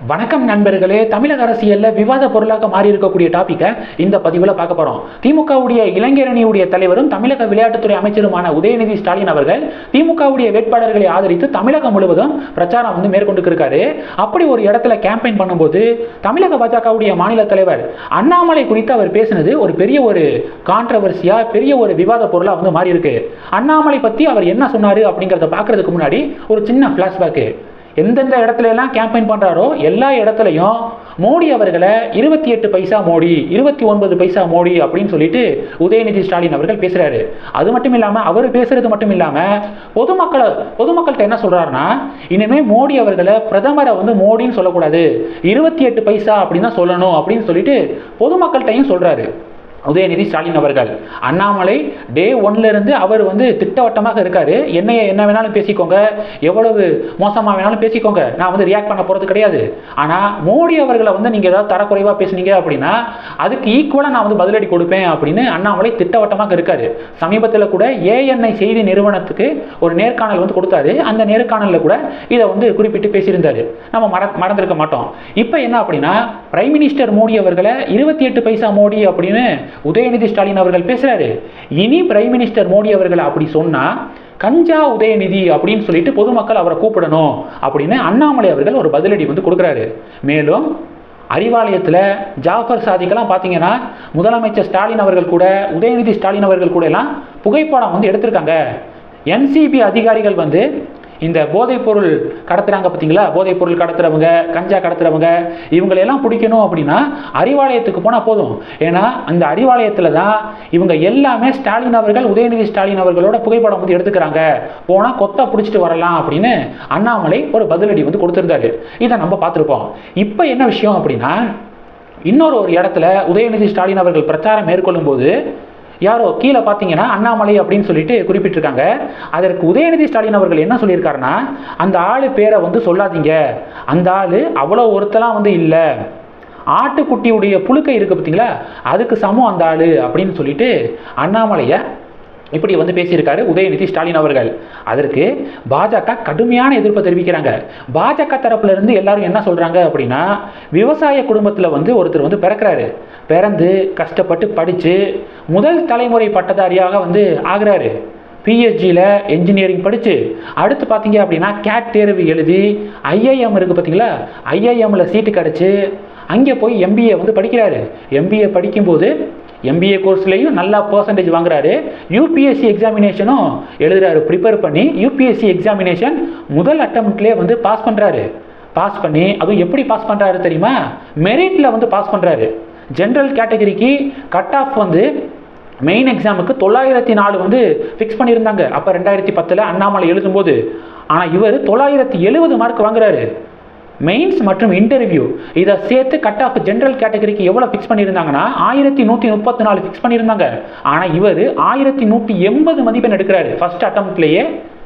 வணக்கம் நண்பர்களே. தமிழக அரசியல்ல விவாத பொருளாக மாறி இருக்கக்கூடிய டாபிக்கை இந்த பதிவில் பார்க்க போறோம். திமுகவுடைய இளைஞரணியுடைய தலைவரும் தமிழக விளையாட்டுத்துறை அமைச்சருமான உதயநிதி ஸ்டாலின் அவர்கள் திமுகவுடைய வேட்பாளர்களை ஆதரித்து தமிழகம் முழுவதும் பிரச்சாரம் மேற்கொண்டு இருக்காரு. அப்படி ஒரு இடத்துல கேம்பெயின் பண்ணும்போது தமிழக பாஜகவுடைய மாநில தலைவர் அண்ணாமலை குறித்து அவர் பேசினது ஒரு பெரிய கான்ட்ரவர்சியா, பெரிய ஒரு விவாத பொருளா மாறி இருக்கு. அண்ணாமலை பத்தி அவர் என்ன சொன்னாரு அப்படிங்கறத பார்க்கறதுக்கு முன்னாடி ஒரு சின்ன பிளாஷ்பேக். எந்தெந்த இடத்துல எல்லாம் கேம்பெயின் பண்றாரோ எல்லா இடத்துலையும் மோடி அவர்களை 28 பைசா மோடி, 29 பைசா மோடி அப்படின்னு சொல்லிட்டு உதயநிதி ஸ்டாலின் அவர்கள் பேசுறாரு. அது மட்டும் இல்லாம அவர் பேசுறது மட்டும் இல்லாம பொதுமக்கள்கிட்ட என்ன சொல்றாருன்னா, இனிமே மோடி அவர்களை பிரதமரை மோடின்னு சொல்லக்கூடாது, 28 பைசா அப்படின்னு தான் சொல்லணும் அப்படின்னு சொல்லிட்டு பொதுமக்கள்கிட்டையும் சொல்றாரு உதயநிதி ஸ்டாலின் அவர்கள். அண்ணாமலை டே 1ல இருந்து அவர் திட்டவட்டமாக இருக்காரு. என்ன வேணாலும் பேசிக்கோங்க, எவ்வளவு மோசமா வேணாலும் பேசிக்கோங்க, நான் ரியாக்ட் பண்ண போறது கிடையாது. ஆனா மோடி அவர்களை நீங்க ஏதாவது தரக்குறைவா பேசுனீங்க அப்படின்னா அதுக்கு ஈக்குவலா நான் பதிலடி கொடுப்பேன் அப்படின்னு அண்ணாமலை திட்டவட்டமாக இருக்காரு. சமீபத்தில் கூட ANI செய்தி நிறுவனத்துக்கு ஒரு நேர்காணல் கொடுத்தாரு. அந்த நேர்காணல்ல கூட இதை குறிப்பிட்டு பேசியிருந்தாரு. நம்ம மறந்திருக்க மாட்டோம். இப்போ என்ன அப்படின்னா, பிரைம் மினிஸ்டர் மோடி அவர்களை 28 பைசா மோடி அப்படின்னு உதயநிதி ஸ்டாலின் அவர்கள் பேசுறாரு. இனி பிரைம் மினிஸ்டர் மோடி அவர்கள் அப்படி சொன்னா கஞ்சா உதயநிதி அப்படின்னு சொல்லிட்டு பொதுமக்கள் அவரை கூப்பிடணும் அப்படின்னு அண்ணாமலை அவர்கள் ஒரு பதிலடி கொடுக்கிறாரு. மேலும் அறிவாலயத்தில் ஜாஃபர் சாதிக்கெல்லாம் பார்த்தீங்கன்னா முதலமைச்சர் ஸ்டாலின் அவர்கள் கூட உதயநிதி ஸ்டாலின் அவர்கள் கூட எல்லாம் புகைப்படம் எடுத்திருக்காங்க. NCB அதிகாரிகள் இந்த போதைப் பொருள் கடத்துறாங்க பார்த்தீங்களா, போதைப் பொருள் கடத்துறவங்க, கஞ்சா கடத்துறவங்க, இவங்களெல்லாம் பிடிக்கணும் அப்படின்னா அறிவாலயத்துக்கு போனால் போதும். ஏன்னா அந்த அறிவாலயத்தில் தான் இவங்க எல்லாமே ஸ்டாலின் அவர்கள், உதயநிதி ஸ்டாலின் அவர்களோட புகைப்படம் எடுத்துக்கிறாங்க, போனால் கொத்தா பிடிச்சிட்டு வரலாம் அப்படின்னு அண்ணாமலை ஒரு பதிலடி கொடுத்துருந்தாரு. இதை நம்ம பார்த்துருப்போம். இப்போ என்ன விஷயம் அப்படின்னா, இன்னொரு இடத்துல உதயநிதி ஸ்டாலின் அவர்கள் பிரச்சாரம் மேற்கொள்ளும் போது யாரோ கீழே பார்த்தீங்கன்னா அண்ணாமலை அப்படின்னு சொல்லிட்டு குறிப்பிட்டிருக்காங்க. அதற்கு உதயநிதி ஸ்டாலின் அவர்கள் என்ன சொல்லியிருக்காருன்னா, அந்த ஆளு பேரை சொல்லாதீங்க, அந்த ஆளு அவ்வளோ ஒருத்தலாம் இல்லை, ஆட்டுக்குட்டியுடைய புழுக்கை இருக்கு பார்த்தீங்களா, அதுக்கு சமம் அந்த ஆளு அப்படின்னு சொல்லிட்டு அண்ணாமலையை இப்படி பேசியிருக்காரு உதயநிதி ஸ்டாலின் அவர்கள். அதற்கு பாஜக கடுமையான எதிர்ப்பை தெரிவிக்கிறாங்க. பாஜக தரப்புல இருந்து எல்லாரும் என்ன சொல்றாங்க அப்படின்னா, விவசாய குடும்பத்தில் ஒருத்தர் பிறக்கிறாரு, பிறந்து கஷ்டப்பட்டு படிச்சு முதல் தலைமுறை பட்டதாரியாக ஆகிறாரு. PhDயில் என்ஜினியரிங் படித்து அடுத்து பார்த்தீங்க அப்படின்னா கேட் தேர்வு எழுதி IIM இருக்குது பார்த்தீங்களா, IIMல சீட்டு கிடச்சி அங்கே போய் MBA படிக்கிறாரு. MBA படிக்கும்போது MBA கோர்ஸ்லையும் நல்லா பர்சன்டேஜ் வாங்குறாரு. UPSC எக்ஸாமினேஷனும் எழுதுறாரு. ப்ரிப்பேர் பண்ணி UPSC எக்ஸாமினேஷன் முதல் அட்டம்ப்ட்லேயே பாஸ் பண்ணுறாரு. பாஸ் பண்ணி அதுவும் எப்படி பாஸ் பண்ணுறாரு தெரியுமா, மெரிட்டில் பாஸ் பண்ணுறாரு. ஜென்ரல் கேட்டகரிக்கு கட் ஆஃப் மெயின் எக்ஸாமுக்கு 904 ஃபிக்ஸ் பண்ணியிருந்தாங்க அப்போ 2010 அண்ணாமலை எழுதும்போது. ஆனால் இவர் 970 மார்க் வாங்குறாரு. மெயின்ஸ் மற்றும் இன்டர்வியூ இதை சேர்த்து கட் ஆஃப் ஜென்ரல் கேட்டகரிக்கு எவ்வளோ ஃபிக்ஸ் பண்ணியிருந்தாங்கன்னா 1134 ஃபிக்ஸ் பண்ணியிருந்தாங்க. ஆனால் இவர் 1180 மதிப்பெண் எடுக்கிறாரு. ஃபர்ஸ்ட் அட்டம்ப்ட்லேயே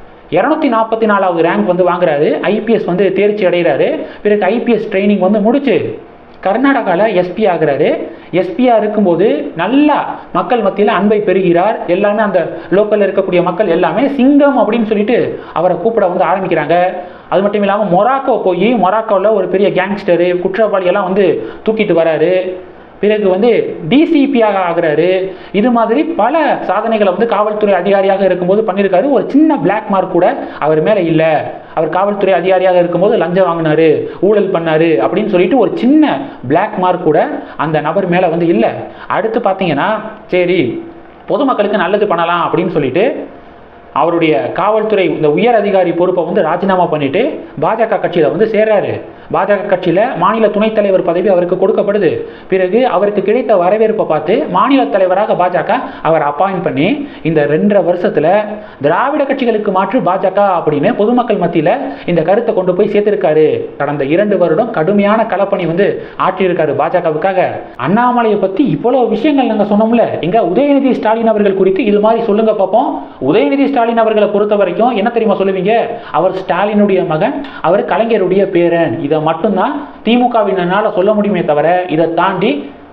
244வது ரேங்க் வாங்குறாரு. IPS தேர்ச்சி அடைகிறாரு. பிறகு IPS ட்ரைனிங் முடிச்சு கர்நாடகாவில் SP ஆகிறாரு. SPயா இருக்கும்போது நல்லா மக்கள் மத்தியில் அன்பை பெறுகிறார். எல்லாமே அந்த லோக்கலில் இருக்கக்கூடிய மக்கள் எல்லாமே சிங்கம் அப்படின்னு சொல்லிட்டு அவரை கூப்பிட ஆரம்பிக்கிறாங்க. அது மட்டும் இல்லாமல் மொராக்கோ போய் மொராக்கோவில் ஒரு பெரிய கேங்ஸ்டரு குற்றவாளியெல்லாம் தூக்கிட்டு வராரு. பிறகு DCPயாக ஆகிறாரு. இது மாதிரி பல சாதனைகளை காவல்துறை அதிகாரியாக இருக்கும்போது பண்ணியிருக்காரு. ஒரு சின்ன பிளாக் மார்க் கூட அவர் மேலே இல்லை. அவர் காவல்துறை அதிகாரியாக இருக்கும்போது லஞ்சம் வாங்கினாரு, ஊழல் பண்ணாரு அப்படின்னு சொல்லிட்டு ஒரு சின்ன பிளாக் மார்க் கூட அந்த நபர் மேலே இல்லை. அடுத்து பார்த்தீங்கன்னா சரி பொதுமக்களுக்கு நல்லது பண்ணலாம் அப்படின்னு சொல்லிட்டு அவருடைய காவல்துறை இந்த உயர் அதிகாரி பொறுப்பை ராஜினாமா பண்ணிட்டு பாஜக கட்சியில் சேர்றாரு. பாஜக கட்சியில் மாநில துணைத் தலைவர் பதவி அவருக்கு கொடுக்கப்படுது. பிறகு அவருக்கு கிடைத்த வரவேற்பை பார்த்து மாநில தலைவராக பாஜக அவர் அப்பாயிண்ட் பண்ணி இந்த 2.5 வருஷத்தில் திராவிட கட்சிகளுக்கு மாற்று பாஜக அப்படின்னு பொதுமக்கள் மத்தியில் இந்த கருத்தை கொண்டு போய் சேர்த்திருக்காரு. கடந்த 2 வருடம் கடுமையான களப்பணி ஆற்றியிருக்காரு பாஜகவுக்காக. அண்ணாமலையை பற்றி இவ்வளோ விஷயங்கள் நாங்கள் சொன்னோம்ல, எங்க உதயநிதி ஸ்டாலின் அவர்கள் குறித்து இது மாதிரி சொல்லுங்க பார்ப்போம். உதயநிதி ஸ்டாலின் அவர்களை பொறுத்த வரைக்கும் என்ன தெரியுமா சொல்லுவீங்க, அவர் ஸ்டாலினுடைய மகன், அவர் கலைஞருடைய பேரன். இதை மட்டும்தான் திமுகவினரால சொல்ல முடியுமே தவிர இதை தாண்டி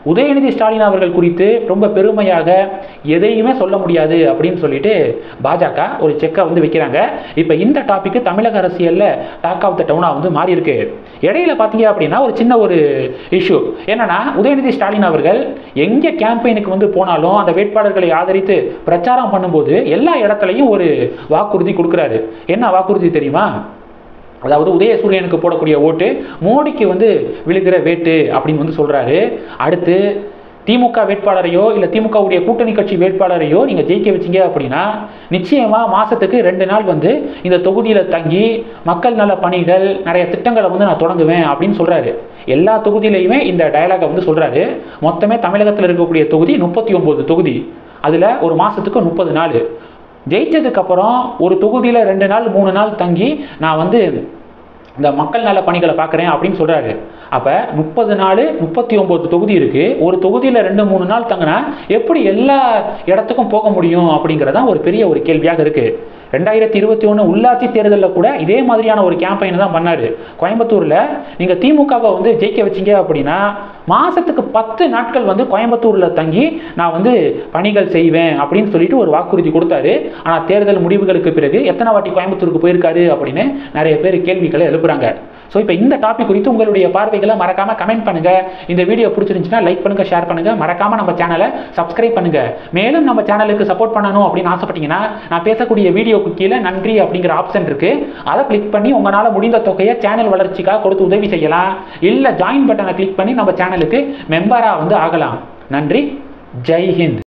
உதயநிதி ஸ்டாலின் அவர்கள் குறித்து ரொம்ப பெருமையாக எதையுமே சொல்ல முடியாது அப்படின்னு சொல்லிட்டு பாஜக ஒரு செக்கை வந்து வைக்கிறாங்க. இப்போ இந்த டாபிக் தமிழக அரசியலில் டாக் ஆஃப் த டவுனாக வந்து மாறி இருக்கு. இடையில பார்த்தீங்க அப்படின்னா ஒரு சின்ன ஒரு இஷ்யூ என்னன்னா, உதயநிதி ஸ்டாலின் அவர்கள் எங்கே கேம்பெயினுக்கு வந்து போனாலும் அந்த வேட்பாளர்களை ஆதரித்து பிரச்சாரம் பண்ணும்போது எல்லா இடத்துலையும் ஒரு வாக்குறுதி கொடுக்குறாரு. என்ன வாக்குறுதி தெரியுமா? அதாவது உதயசூரியனுக்கு போடக்கூடிய ஓட்டு மோடிக்கு வந்து விழுகிற வேட்டு அப்படின்னு வந்து சொல்றாரு. அடுத்து திமுக வேட்பாளரையோ இல்லை திமுகவுடைய கூட்டணி கட்சி வேட்பாளரையோ நீங்கள் ஜெயிக்க வச்சிங்க அப்படின்னா நிச்சயமாக மாதத்துக்கு 2 நாள் வந்து இந்த தொகுதியில் தங்கி மக்கள் நல பணிகள் நிறைய திட்டங்களை வந்து நான் தொடங்குவேன் அப்படின்னு சொல்கிறாரு. எல்லா தொகுதியிலையுமே இந்த டயலாகை வந்து சொல்கிறாரு. மொத்தமே தமிழகத்தில் இருக்கக்கூடிய தொகுதி 39 தொகுதி. அதில் ஒரு மாதத்துக்கு 30 நாள். ஜெயிச்சதுக்கப்புறம் ஒரு தொகுதியில் 2 நாள் 3 நாள் தங்கி நான் வந்து இந்த மக்கள் நல பணிகளை பார்க்குறேன் அப்படின்னு சொல்கிறாரு. அப்போ 30 நாள் 39 தொகுதி இருக்குது. ஒரு தொகுதியில் 2-3 நாள் தங்கினா எப்படி எல்லா இடத்துக்கும் போக முடியும் அப்படிங்கிறதான் ஒரு பெரிய ஒரு கேள்வியாக இருக்குது. 2021 உள்ளாட்சி தேர்தலில் கூட இதே மாதிரியான ஒரு கேம்பெயின் தான் பண்ணார். கோயம்புத்தூரில் நீங்கள் திமுகவை வந்து ஜெயிக்க வச்சிங்க அப்படின்னா மாதத்துக்கு 10 நாட்கள் வந்து கோயம்புத்தூரில் தங்கி நான் வந்து பணிகள் செய்வேன் அப்படின்னு சொல்லிட்டு ஒரு வாக்குறுதி கொடுத்தாரு. ஆனால் தேர்தல் முடிவுகளுக்கு பிறகு எத்தனை வாட்டி கோயம்புத்தூருக்கு போயிருக்காரு அப்படின்னு நிறைய பேர் கேள்விகளை எழுப்புறாங்க. ஸோ இப்போ இந்த டாபிக் குறித்து உங்களுடைய பார்வைகளை மறக்காம கமெண்ட் பண்ணுங்க. இந்த வீடியோ பிடிச்சிருந்துச்சுன்னா லைக் பண்ணுங்க, ஷேர் பண்ணுங்க, மறக்காம நம்ம சேனலை சப்ஸ்கிரைப் பண்ணுங்க. மேலும் நம்ம சேனலுக்கு சப்போர்ட் பண்ணணும் அப்படின்னு ஆசைப்பட்டீங்கன்னா நான் பேசக்கூடிய வீடியோக்கு கீழே நன்றி அப்படிங்கிற ஆப்ஷன் இருக்கு. அதை கிளிக் பண்ணி உங்களால் முடிந்த தொகையை சேனல் வளர்ச்சிக்காக கொடுத்து உதவி செய்யலாம். இல்லை ஜாயின் பட்டனை கிளிக் பண்ணி நம்ம சேனலுக்கு மெம்பரா வந்து ஆகலாம். நன்றி. ஜெய் ஹிந்த்.